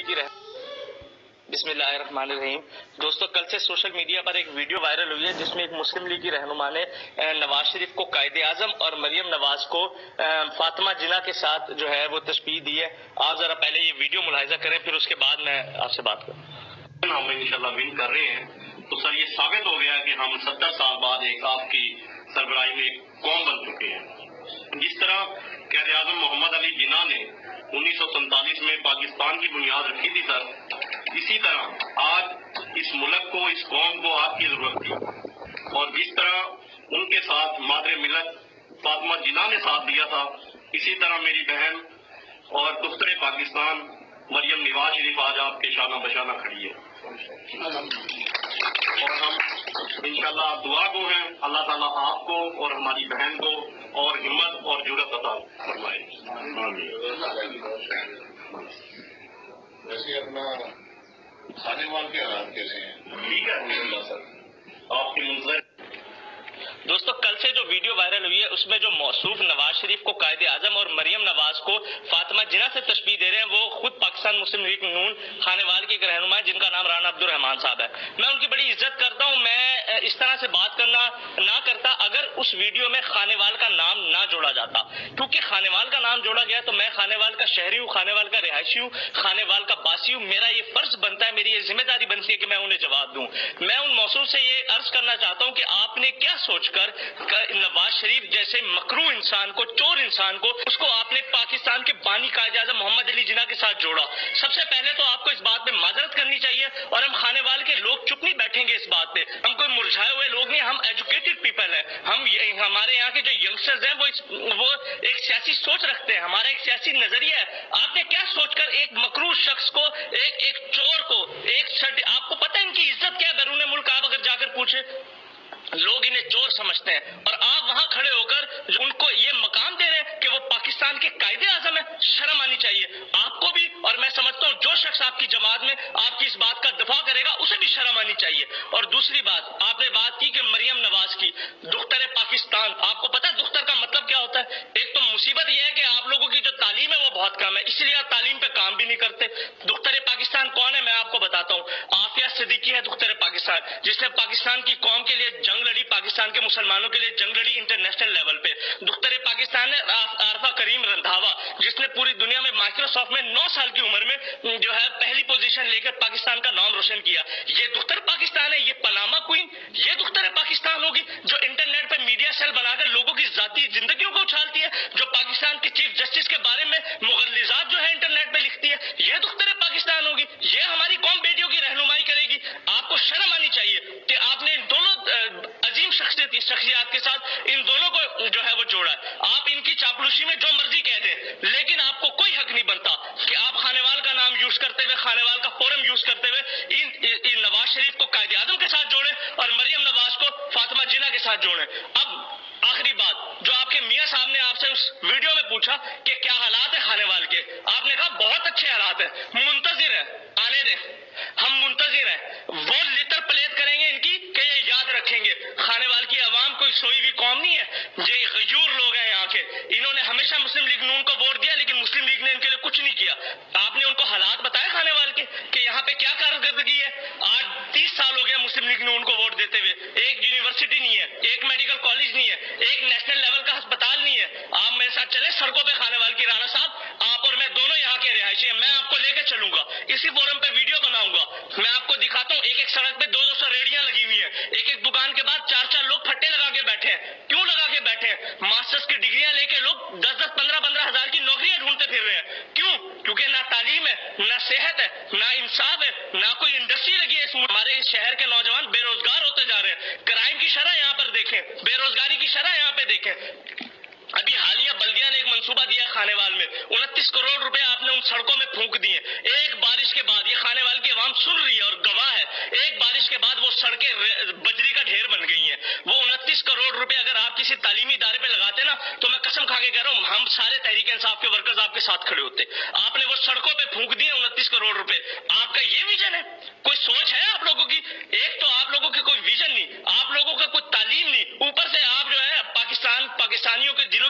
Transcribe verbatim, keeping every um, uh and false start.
لیگی رہ بسم اللہ الرحمن الرحیم۔ دوستو، کل سے سوشل میڈیا پر ایک ویڈیو وائرل ہوئی ہے جس میں ایک مسلم لیگی رہنما نے نواز شریف کو قائد اعظم اور مریم نواز کو فاطمہ جناح کے ساتھ جو ہے وہ تشبیہ دی ہے۔ آپ ذرا پہلے یہ ویڈیو ملاحظہ کریں، پھر اس کے بعد میں آپ سے بات کروں۔ ہم انشاءاللہ ون کر رہے ہیں تو سر یہ ثابت ہو گیا کہ ہم ستر سال بعد ایک آپ کی سربراہی میں ایک قوم بن چکے ہیں۔ جس طرح قائد اعظم محمد علی جناح نے انیس سو سینتالیس میں پاکستان کی بنیاد رکھی تھی سر، اسی طرح آج اس ملک کو، اس قوم کو آپ کی ضرورت تھی، اور جس طرح ان کے ساتھ مادر ملت فاطمہ جناح نے ساتھ دیا تھا، اسی طرح میری بہن اور دختر پاکستان مریم نواز شریف آج آپ کے شانہ بشانہ کھڑی ہے، اور ہم انشاءاللہ آپ دعا گو ہیں۔ اللہ تعالیٰ آپ کو اور ہماری بہن کو اور ہمت اور جرأت عطا فرمائے۔ ویسے اپنا کھانے وال کے حالات کیسے ہیں؟ ٹھیک ہے سر، آپ کی منتظر۔ دوستو، کل سے جو ویڈیو وائرل ہوئی ہے اس میں جو موصوف نواز شریف کو قائد اعظم اور مریم نواز کو فاطمہ جناح سے تشبیہ دے رہے ہیں، وہ خود پاکستان مسلم لیگ نون خانے وال کے ایک رہنما ہے جن کا نام رانا عبدالرحمان صاحب ہے۔ میں ان کی بڑی عزت کرتا ہوں، میں اس طرح سے بات کرنا نہ کرتا اگر اس ویڈیو میں خانے وال کا نام نہ جوڑا جاتا، کیونکہ خانے وال کا نام جوڑا گیا تو میں خانے وال کا شہری ہوں، خانے وال کا رہائشی ہوں، خانے وال کا باسی ہوں، میرا یہ فرض بنتا ہے، میری یہ ذمہ داری بنتی ہے کہ میں انہیں جواب دوں۔ میں ان موصوف سے یہ عرض کرنا چاہتا ہوں کہ آپ نے کیا سوچ کر نواز شریف جیسے مکروہ انسان کو، چور انسان کو، اس کو آپ نے پاکستان کے بانی قائد اعظم محمد علی جناح کے ساتھ جوڑا؟ سب سے پہلے تو آپ کو اس بات پہ معذرت کرنی چاہیے، اور ہم خانے وال کے لوگ چپ نہیں بیٹھیں گے اس بات پہ، ہم کوئی مرجھائے ہوئے لوگ نہیں، ہم ایجوکیٹڈ پیپل ہیں، ہم ہمارے یہاں کے جو ینگسٹرز ہیں وہ اس وہ ایک سیاسی سوچ رکھتے ہیں، ہمارا ایک سیاسی نظریہ ہے۔ آپ نے کیا سوچ کر ایک مکروہ شخص کو، ایک ایک چور کو، ایک آپ کو پتہ ہے ان کی عزت کیا ہے بیرون ملک؟ آپ اگر جا کر پوچھے، لوگ انہیں چور سمجھتے ہیں، اور آپ وہاں کھڑے ہو کر ان کو یہ مقام دے رہے ہیں کہ وہ پاکستان کے قائد اعظم ہیں۔ شرم آنی چاہیے آپ کو بھی، اور میں سمجھتا ہوں جو شخص آپ کی جماعت میں آپ کی اس بات کا دفاع کرے گا اسے بھی شرم آنی چاہیے۔ اور دوسری بات، آپ نے بات کی کہ مریم نواز کی دختر پاکستان، آپ کو پتا ہے دختر کا مطلب کیا ہوتا ہے؟ ایک تو مصیبت یہ ہے کہ آپ لوگوں کی جو تعلیم ہے وہ بہت کم ہے، اس لیے آپ تعلیم پہ کام بھی نہیں کرتے۔ دختر پاکستان کون ہے؟ میں آپ کو بتاتا ہوں، عافیہ صدیقی ہے دختر پاکستان، جس نے پاکستان کی قوم کے لیے جنگ لڑی، پاکستان کے مسلمانوں کے لیے جنگ لڑی انٹرنیشنل لیول پہ۔ دختر پاکستان ہے عارفہ کریم رندھاوا، جس نے پوری دنیا میں مائکروسافٹ میں نو سال کی عمر میں جو ہے پہلی پوزیشن لے کر پاکستان کا نام روشن کیا۔ یہ دختر پاکستان ہے، یہ پاناما کوئین، یہ دختر پاکستان ہوگی جو انٹرنیٹ پہ میڈیا سیل بنا کر لوگوں کی ذاتی زندگیوں کو اچھالتی ہے، جو پاکستان کے چیف جسٹس کے بارے میں مغلظات جو ہے انٹرنیٹ پہ لکھتی ہے، یہ دختر پاکستان ہوگی، یہ ہماری قوم بیٹیوں کی رہنمائی کرے گی۔ آپ کو شرم آنی چاہیے کہ آپ نے ان دونوں عظیم شخصیت شخصیات کے ساتھ ان دونوں کو جو ہے وہ جوڑا ہے۔ آپ ان کی چاپلوسی میں جو مرضی کہہ دیں، لیکن آپ کو کوئی حق نہیں بنتا کہ آپ خانے وال کا نام یوز کرتے ہوئے، خانے وال کا فورم یوز کرتے ہوئے ان, ان نواز شریف کو قائد اعظم کے ساتھ جوڑیں اور مریم نواز کو فاطمہ جناح کے ساتھ جوڑیں۔ اب آخری بات، جو آپ کے میاں صاحب نے آپ سے اس ویڈیو میں پوچھا کہ کیا حالات ہیں خانے وال کے، آپ نے کہا بہت اچھے حالات ہیں، منتظر ہے، آنے دیں، ہم منتظر ہیں، وہ لتر پلیت کریں گے ان کی کہ یہ یاد رکھیں گے خانے وال کی عوام کوئی سوئی ہوئی قوم نہیں ہے، یہ غیور لوگ ہیں یہاں کے، انہوں نے ہمیشہ مسلم لیگ نون کو ووٹ دیا لیکن مسلم لیگ نے ان کے لیے کچھ نہیں کیا۔ آپ نے ان کو حالات بتائے خانے وال کے کہ یہاں پہ کیا کارکردگی ہے؟ آج تیس سال ہو گیا مسلم لیگ نون کو ووٹ دیتے ہوئے، ایک یونیورسٹی نہیں ہے، ایک میڈیکل کالج نہیں ہے، ایک نیشنل لیول کا ہسپتال نہیں ہے۔ آپ میرے ساتھ چلے سڑکوں پہ خانے وال کی، رانا صاحب آپ اور میں دونوں یہاں کے رہائشی ہیں، میں آپ کو لے کے چلوں گا، اسی فورم پہ ویڈیو بناؤں گا، میں آپ کو دکھاتا ہوں ایک ایک سڑک پہ دو دو سو ریڑیاں لگی ہوئی ہیں، ایک ایک دکان کے بعد چار چار لوگ پھٹے لگا کے بیٹھے ہیں۔ کیوں لگا کے بیٹھے ہیں؟ ماسٹرز کی ڈگریاں لے کے لوگ دس دس پندرہ پندرہ ہزار کی نوکریاں ڈھونڈتے پھر رہے ہیں۔ کیوں؟ کیونکہ نہ تعلیم ہے، نہ صحت ہے، نہ انصاف ہے، نہ کوئی انڈسٹری لگی ہے اس ملک۔ ہمارے اس شہر کے نوجوان بے روزگار ہوتے جا رہے ہیں، کرائم کی شرح یہاں پر دیکھیں، بے روزگاری کی شرح یہاں پہ دیکھیں۔ ابھی حالیہ بلدیہ نے ایک منصوبہ دیا خانے وال میں، انتیس کروڑ روپے آپ نے ان سڑکوں میں پھونک دیے، ایک بارش کے بعد، یہ خانے وال کی عوام سن رہی ہے اور گواہ ہے، ایک بارش کے بعد وہ سڑکیں بجری کا ڈھیر بن گئی ہیں۔ وہ انتیس کروڑ روپے اگر آپ کسی تعلیمی ادارے پہ لگاتے نا تو میں قسم کھا کے کہہ رہا ہوں ہم سارے تحریک انصاف کے ورکرز آپ کے ساتھ کھڑے ہوتے۔ آپ نے وہ سڑکوں پہ پھونک دیے انتیس کروڑ روپے، آپ کا یہ ویژن ہے؟ کوئی سوچ ہے آپ لوگوں کی؟ ایک تو آپ لوگوں کی کوئی ویژن نہیں، آپ لوگوں کا کوئی تعلیم نہیں، اوپر سے آپ جو ہے پاکستان پاکستانیوں کے دلوں